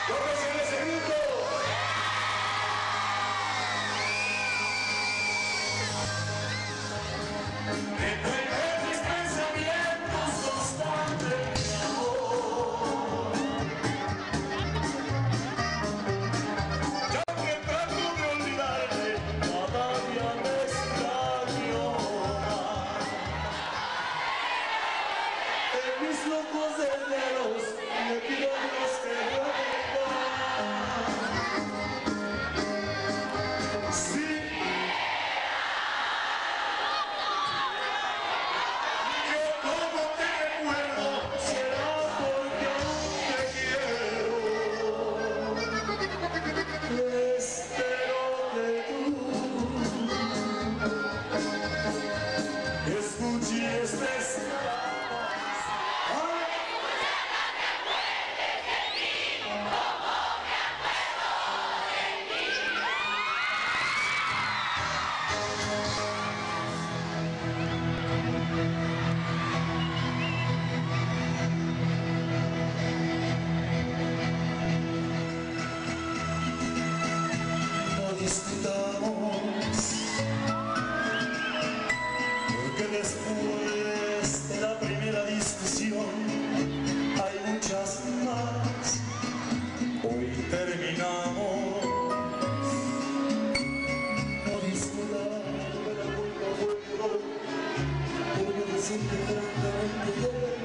Después de la primera discusión hay muchas más. Hoy terminamos. No discutar de la culpa fuego, voy a decirte francamente que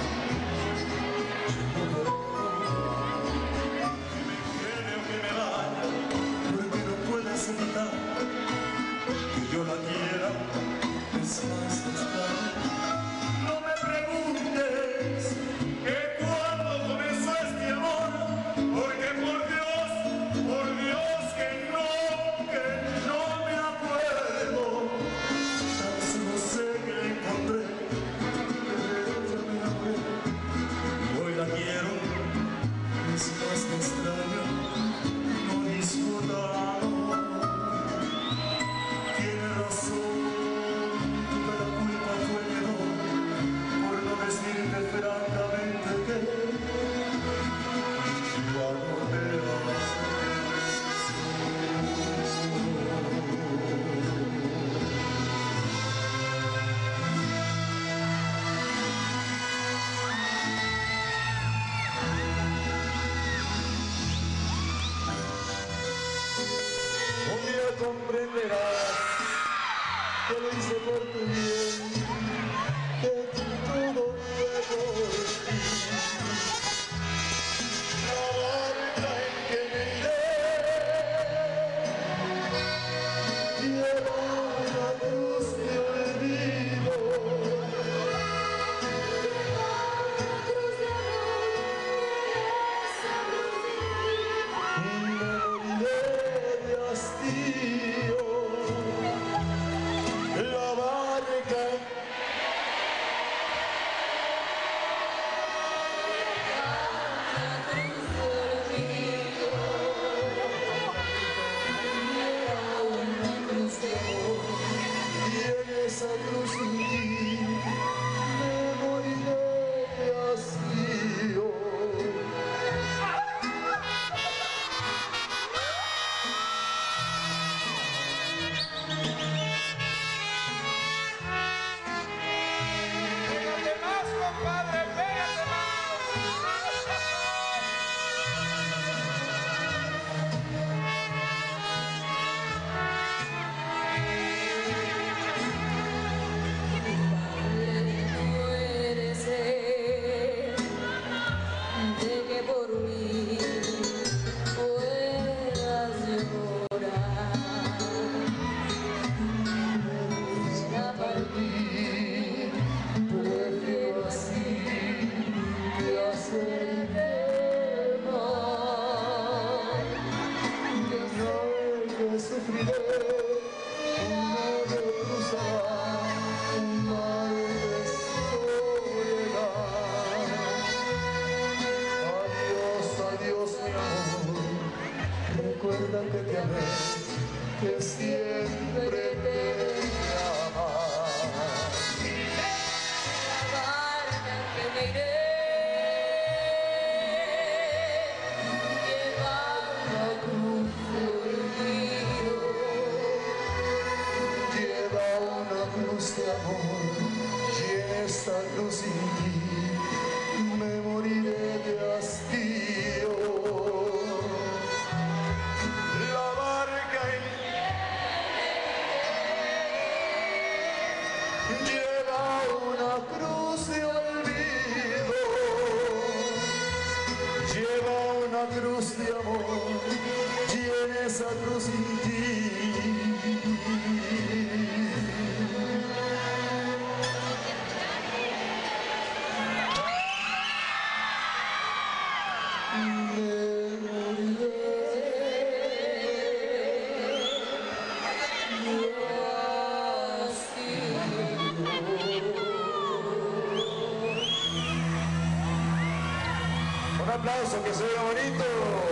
me o que me vaya, porque no puedes evitar que yo la quiera. Es más extraño. No me preguntes que cuando comenzó este amor, porque por Dios que no me acuerdo. Tan solo sé que la encontré, pero ya me acuerdo. Y hoy la quiero, es más extraño. No discutamos, tiene razón. Decirte francamente que ya no te amas. Un día comprenderás que lo hice por tu bien, que todo fue por ti. La barca en que me iré lleva una cruz de olvido, me moriré de hastío. La barca esa cruz sin ti, me moriré de hastío. Pégate más, compadre, pégate más. De que por mí puedas llorar, será partir, prefiero así que hacerte mal. Yo que sufriré una de cruzar un mar de soledad. Adiós, mi amor, recuerda que te amé, que siempre te amé. La barca en que me iré una cruz de amor y en esa cruz sin ti. Un aplauso que se vea bonito.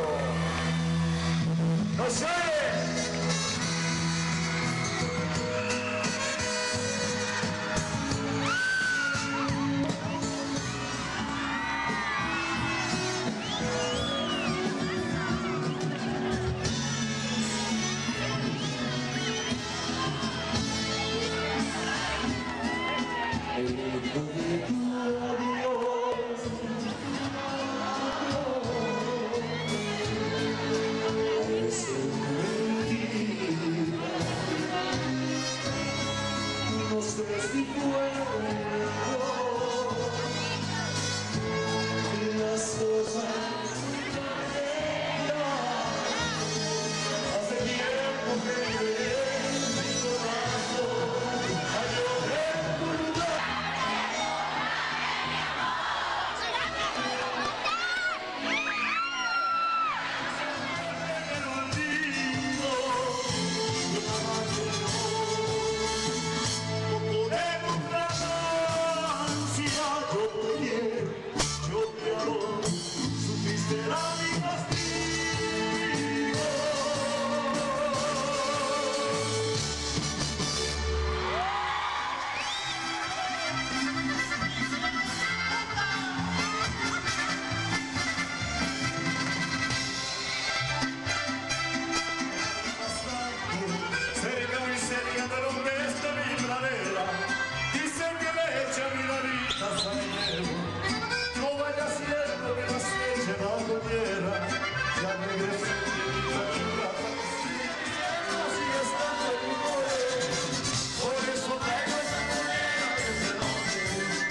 ¡No se oye! El eco de tu adiós parece mentira. No sé si fue mejor. Las cosas cambian. Hace tiempo que creí mi corazón a llorar por lugar. El olvido de una poco de constancia. Yo te quiero, yo te adoro, supiste la mi castigo. Cerca muy cerca de donde está mi pradera, dicen que le echa mi nariz a Santiago. No vaya siendo que las eche bajo tierra, ya regreso de mi casa. Sigue estando en mi poder, por eso traigo esa moneda desde noche.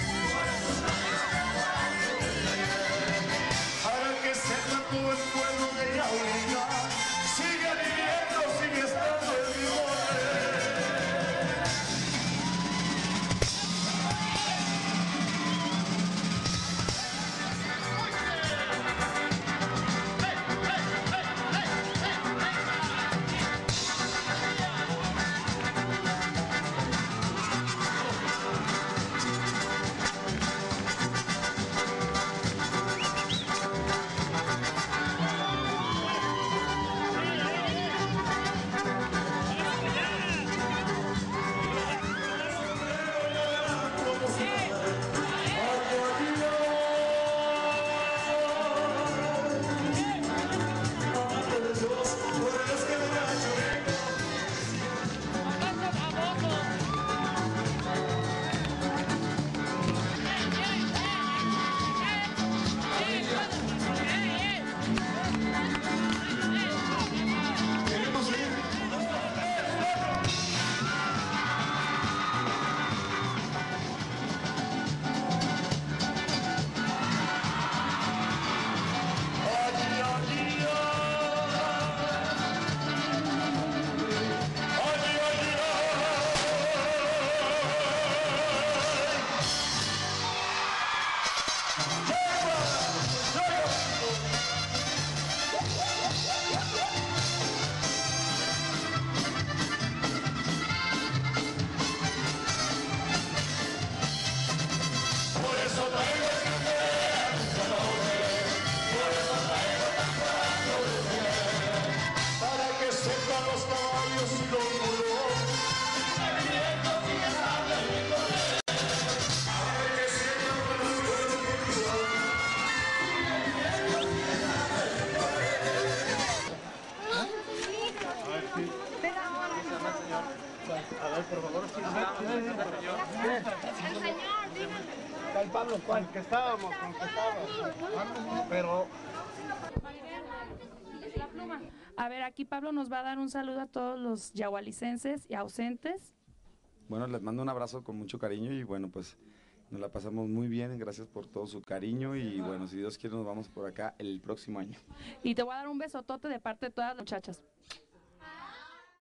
Para que sepa todo el pueblo de Yaurica, sigue viviendo, sigue estando en mi poder. ¿Cuál Pablo? ¿Cuál? Que estábamos, con que estábamos. Pero... La pluma. A ver, aquí Pablo nos va a dar un saludo a todos los yagualicenses y ausentes. Bueno, les mando un abrazo con mucho cariño y bueno, pues Nos la pasamos muy bien, gracias por todo su cariño y bueno, si Dios quiere nos vamos por acá el próximo año. Y te voy a dar un besotote de parte de todas las muchachas.